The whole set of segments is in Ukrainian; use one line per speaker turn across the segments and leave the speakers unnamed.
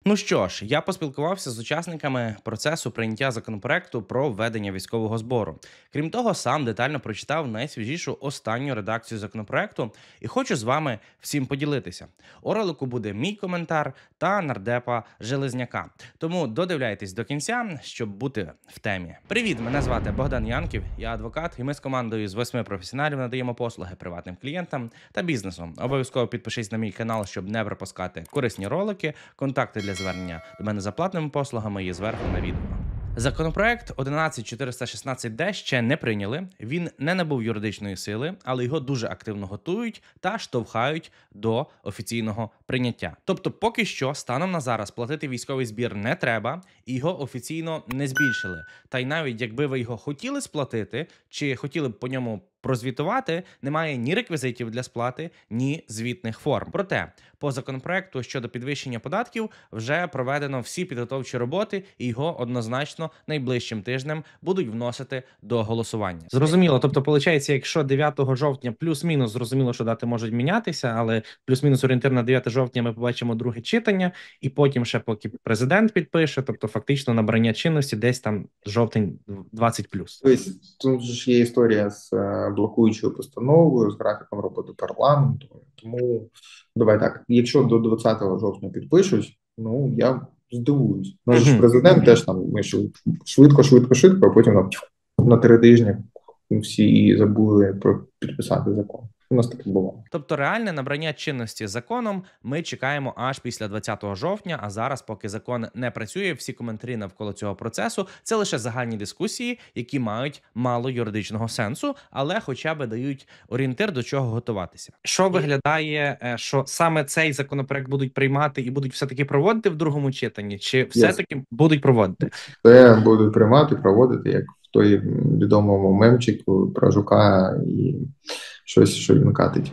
Ну що ж, я поспілкувався з учасниками процесу прийняття законопроекту про введення військового збору. Крім того, сам детально прочитав найсвіжішу останню редакцію законопроекту і хочу з вами всім поділитися. У ролику буде мій коментар та нардепа Железняка. Тому додивляйтесь до кінця, щоб бути в темі. Привіт, мене звати Богдан Янків, я адвокат, і ми з командою з 8 професіоналів надаємо послуги приватним клієнтам та бізнесу. Обов'язково підпишись на мій канал, щоб не пропускати корисні ролики. Контакти для звернення до мене за платними послугами є зверху на відео. Законопроект 11416-д ще не прийняли. Він не набув юридичної сили, але його дуже активно готують та штовхають до офіційного прийняття. Тобто, поки що, станом на зараз платити військовий збір не треба, і його офіційно не збільшили. Та й навіть якби ви його хотіли сплатити, чи хотіли б по ньому прозвітувати, немає ні реквізитів для сплати, ні звітних форм. Проте, по законопроекту щодо підвищення податків вже проведено всі підготовчі роботи, і його однозначно найближчим тижнем будуть вносити до голосування. Зрозуміло, тобто, виходить, якщо 9 жовтня плюс-мінус, зрозуміло, що дати можуть мінятися, але плюс-мінус орієнтир на 9 жовтня ми побачимо друге читання, і потім ще поки президент підпише, тобто фактично набрання чинності десь там жовтень 20+.
Тобто тут ж є історія з блокуючою постановою, з графіком роботи парламенту. Тому давай так, якщо до 20 жовтня підпишуть, ну я здивуюсь. Наш ж президент теж там ми швидко, а потім на 3 тижні всі забули про підписати закон. У нас таке було.
Тобто реальне набрання чинності законом ми чекаємо аж після 20 жовтня, а зараз, поки закон не працює, всі коментарі навколо цього процесу – це лише загальні дискусії, які мають мало юридичного сенсу, але хоча б дають орієнтир, до чого готуватися. Що виглядає, що саме цей законопроект будуть приймати і будуть все-таки проводити в другому читанні, чи все-таки будуть проводити?
Це будуть приймати, проводити, як в той відомому мемчику про жука і щось, що він катить.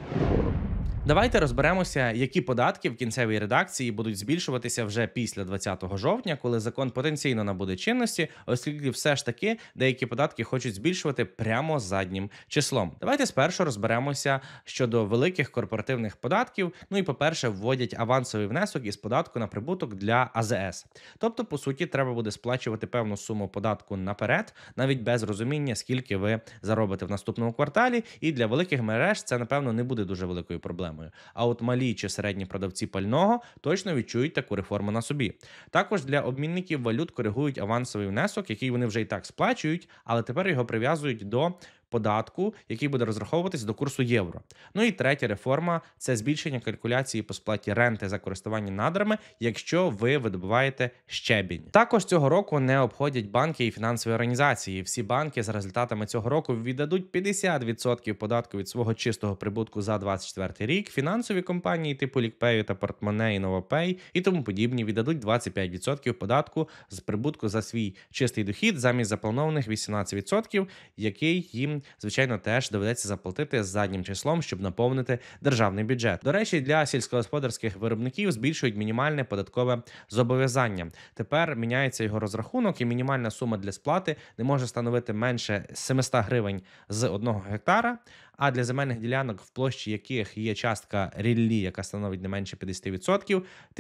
Давайте розберемося, які податки в кінцевій редакції будуть збільшуватися вже після 20 жовтня, коли закон потенційно набуде чинності, оскільки все ж таки деякі податки хочуть збільшувати прямо заднім числом. Давайте спершу розберемося щодо великих корпоративних податків. Ну і, по-перше, вводять авансовий внесок із податку на прибуток для АЗС. Тобто, по суті, треба буде сплачувати певну суму податку наперед, навіть без розуміння, скільки ви заробите в наступному кварталі, і для великих мереж це, напевно, не буде дуже великою проблемою. А от малі чи середні продавці пального точно відчують таку реформу на собі. Також для обмінників валют коригують авансовий внесок, який вони вже і так сплачують, але тепер його прив'язують до податку, який буде розраховуватись до курсу євро. Ну і третя реформа – це збільшення калькуляції по сплаті ренти за користування надрами, якщо ви видобуваєте щебінь. Також цього року не обходять банки і фінансові організації. Всі банки за результатами цього року віддадуть 50% податку від свого чистого прибутку за 2024 рік. Фінансові компанії типу Лікпею та Портмоне і Новопей і тому подібні віддадуть 25% податку з прибутку за свій чистий дохід замість запланованих 18%, який їм звичайно, теж доведеться заплатити з заднім числом, щоб наповнити державний бюджет. До речі, для сільськогосподарських виробників збільшують мінімальне податкове зобов'язання. Тепер міняється його розрахунок, і мінімальна сума для сплати не може становити менше 700 гривень з 1 гектара, а для земельних ділянок, в площі яких є частка ріллі, яка становить не менше 50%,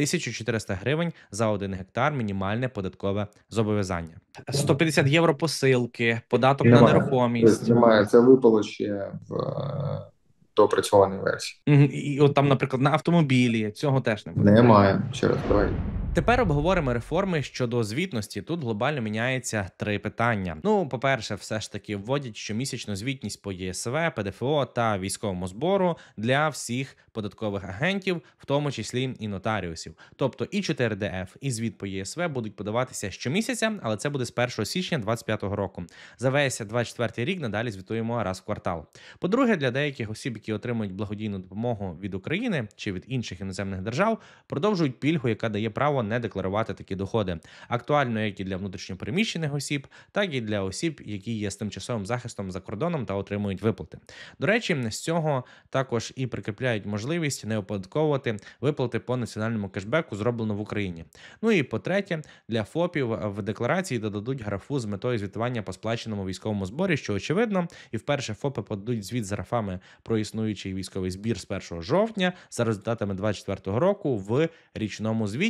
1400 гривень за 1 гектар мінімальне податкове зобов'язання. 150 євро посилки, податок на нерухомість.
Немає, це випало ще в доопрацьованій версії.
І от там, наприклад, на автомобілі цього теж немає.
Немає. Ще раз, давай.
Тепер обговоримо реформи щодо звітності. Тут глобально міняється 3 питання. Ну, по-перше, все ж таки вводять щомісячну звітність по ЄСВ, ПДФО та військовому збору для всіх податкових агентів, в тому числі і нотаріусів. Тобто і 4ДФ, і звіт по ЄСВ будуть подаватися щомісяця, але це буде з 1 січня 2025 року. За весь 2024 рік надалі звітуємо раз в квартал. По-друге, для деяких осіб, які отримують благодійну допомогу від України чи від інших іноземних держав, продовжують пільгу, яка дає право не декларувати такі доходи. Актуально як і для внутрішньопереміщених осіб, так і для осіб, які є з тимчасовим захистом за кордоном та отримують виплати. До речі, з цього також і прикріпляють можливість не оподатковувати виплати по національному кешбеку, зроблено в Україні. Ну і по-третє, для ФОПів в декларації додадуть графу з метою звітування по сплаченому військовому зборі, що очевидно, і вперше ФОПи подадуть звіт з графами про існуючий військовий збір з 1 жовтня за результатами 2024 року в річному звіті. І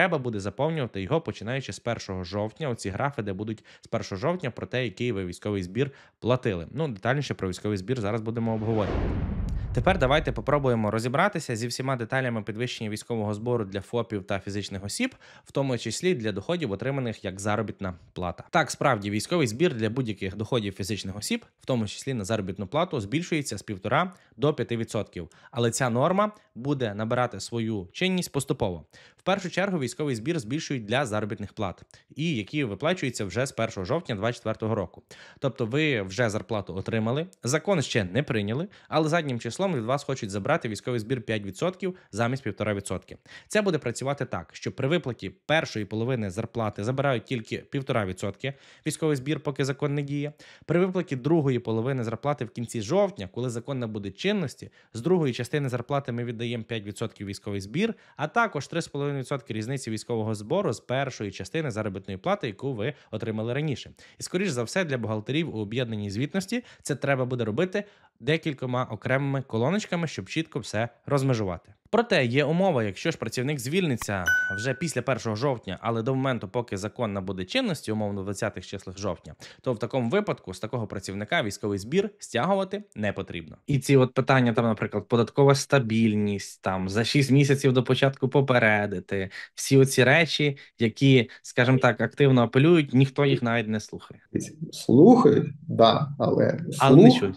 треба буде заповнювати його починаючи з 1 жовтня. Оці графи, де будуть з 1 жовтня про те, який ви військовий збір платили. Ну, детальніше про військовий збір зараз будемо обговорювати. Тепер давайте попробуємо розібратися зі всіма деталями підвищення військового збору для ФОПів та фізичних осіб, в тому числі для доходів, отриманих як заробітна плата. Так, справді, військовий збір для будь-яких доходів фізичних осіб, в тому числі на заробітну плату, збільшується з 1,5 до 5%. Але ця норма буде набирати свою чинність поступово. В першу чергу військовий збір збільшують для заробітних плат, і які виплачуються вже з 1 жовтня 2024 року. Тобто ви вже зарплату отримали, закон ще не прийняли, але заднім числом від вас хочуть забрати військовий збір 5% замість 1,5%. Це буде працювати так, що при виплаті першої половини зарплати забирають тільки 1,5% військовий збір, поки закон не діє. При виплаті другої половини зарплати в кінці жовтня, коли закон набуде чинності, з другої частини зарплати ми віддаємо 5% військовий збір, а також 3,5% різниці військового збору з першої частини заробітної плати, яку ви отримали раніше. І скоріш за все для бухгалтерів у об'єднаній звітності це треба буде робити декількома окремими колоночками, щоб чітко все розмежувати. Проте є умова, якщо ж працівник звільниться вже після 1 жовтня, але до моменту, поки закон набуде чинності, умовно в 20-х числах жовтня, то в такому випадку з такого працівника військовий збір стягувати не потрібно. І ці от питання, там, наприклад, податкова стабільність, там за 6 місяців до початку попередити, всі оці речі, які, скажімо так, активно апелюють, ніхто їх навіть не слухає.
Слухають, да, але
не
слух
чують.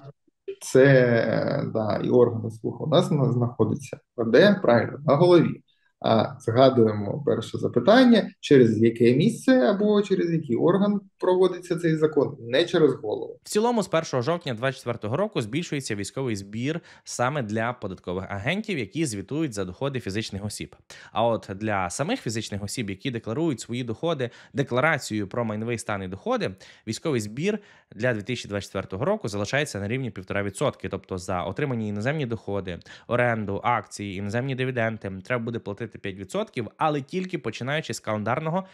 це да, і органи слуху у нас знаходиться де правильно на голові. А згадуємо перше запитання, через яке місце або через який орган проводиться цей закон, не через голову.
В цілому з 1 жовтня 2024 року збільшується військовий збір саме для податкових агентів, які звітують за доходи фізичних осіб. А от для самих фізичних осіб, які декларують свої доходи декларацією про майновий стан і доходи, військовий збір для 2024 року залишається на рівні 1,5%. Тобто за отримані іноземні доходи, оренду, акції, іноземні дивіденди треба буде платити 5%, але тільки починаючи з календарного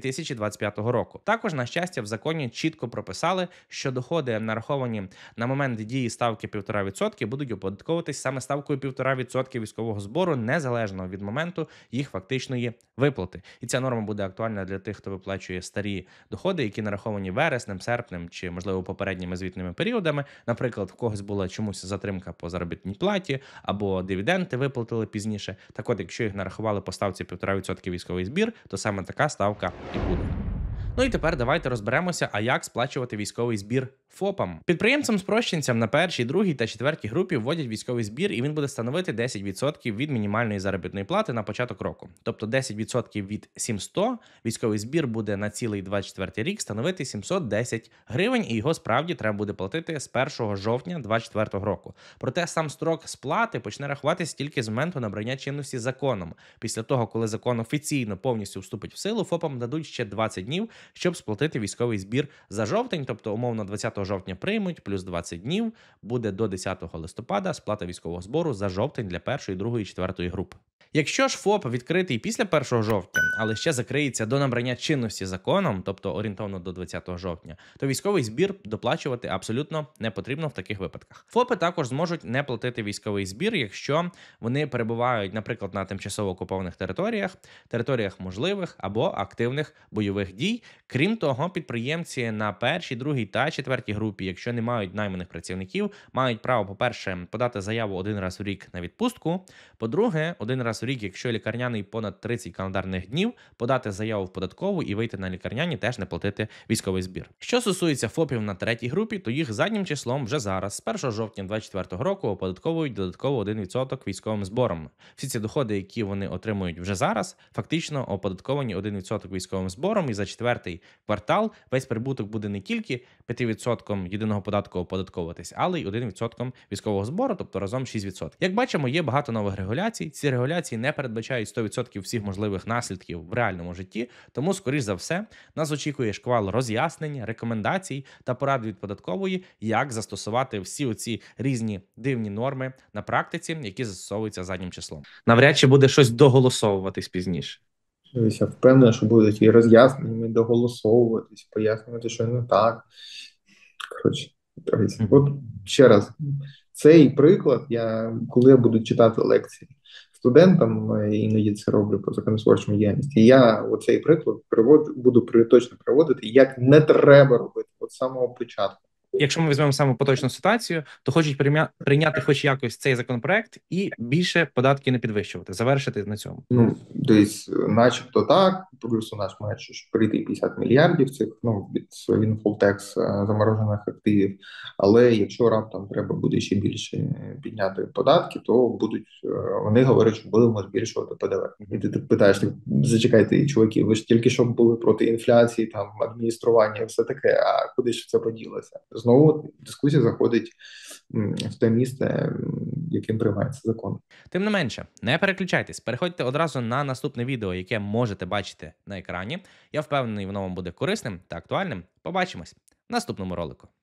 2025 року. Також, на щастя, в законі чітко прописали, що доходи, нараховані на момент дії ставки 1,5%, будуть оподатковуватись саме ставкою 1,5% військового збору, незалежно від моменту їх фактичної виплати. І ця норма буде актуальна для тих, хто виплачує старі доходи, які нараховані вереснем, серпнем чи, можливо, попередніми звітними періодами. Наприклад, в когось була чомусь затримка по заробітній платі або дивіденди виплатили пізніше. Так от, якщо їх нарахували по ставці 1,5% військовий збір, то саме така ставка і буде. Ну і тепер давайте розберемося, а як сплачувати військовий збір ФОПам. Підприємцям-спрощенцям на першій, другій та четвертій групі вводять військовий збір, і він буде становити 10% від мінімальної заробітної плати на початок року. Тобто 10% від 700 військовий збір буде на цілий 24 рік становити 710 гривень, і його справді треба буде платити з 1 жовтня 2024 року. Проте сам строк сплати почне рахуватися тільки з моменту набрання чинності законом. Після того, коли закон офіційно повністю вступить в силу, ФОПам дадуть ще 20 днів, щоб сплатити військовий збір за жовтень, тобто умовно 20 жовтня приймуть, плюс 20 днів, буде до 10 листопада сплата військового збору за жовтень для першої, другої, четвертої групи. Якщо ж ФОП відкритий після 1 жовтня, але ще закриється до набрання чинності законом, тобто орієнтовно до 20 жовтня, то військовий збір доплачувати абсолютно не потрібно в таких випадках. ФОПи також зможуть не платити військовий збір, якщо вони перебувають, наприклад, на тимчасово окупованих територіях можливих або активних бойових дій. Крім того, підприємці на першій, другій та четвертій групі, якщо не мають найманих працівників, мають право, по-перше, подати заяву один раз у рік на відпустку, по-друге, один раз у рік, якщо лікарняний понад 30 календарних днів, подати заяву в податкову і вийти на лікарняні, теж не платити військовий збір. Що стосується ФОПів на третій групі, то їх заднім числом вже зараз, з 1 жовтня 2024 року, оподатковують додатково 1% військовим збором. Всі ці доходи, які вони отримують вже зараз, фактично оподатковані 1% військовим збором, і за четвертий квартал весь прибуток буде не тільки 5% єдиного податку оподатковуватись, але й 1% військового збору, тобто разом 6%. Як бачимо, є багато нових регуляцій. Ці регуляції не передбачають 100% всіх можливих наслідків в реальному житті, тому, скоріш за все, нас очікує шквал роз'яснень, рекомендацій та порад від податкової, як застосувати всі оці різні дивні норми на практиці, які застосовуються заднім числом. Навряд чи буде щось доголосовуватись пізніше.
Я впевнений, що будуть і роз'яснення, доголосовуватись, пояснювати, що не так. Коротше, от ще раз, цей приклад, коли я буду читати лекції студентам, іноді це роблю по законотворчому діяльності. І я оцей приклад буду точно приводити, як не треба робити от з самого початку.
Якщо ми візьмемо саму поточну ситуацію, то хочуть прийняти хоч якось цей законопроект і більше податки не підвищувати, завершити на цьому.
Ну, десь, начебто так, плюс у нас має ж прийти 50 мільярдів цих, ну, від windfall tax, заморожених активів. Але якщо раптом треба буде ще більше підняти податки, то будуть, вони говорять, що будемо збільшувати ПДВ. І ти питаєш, зачекайте, чуваки, ви ж тільки що були проти інфляції, там, адміністрування і все таке, а куди ж це поділося? Знову дискусія заходить в те місце, яким приймається закон.
Тим не менше, не переключайтесь, переходьте одразу на наступне відео, яке можете бачити на екрані. Я впевнений, воно вам буде корисним та актуальним. Побачимось в наступному ролику.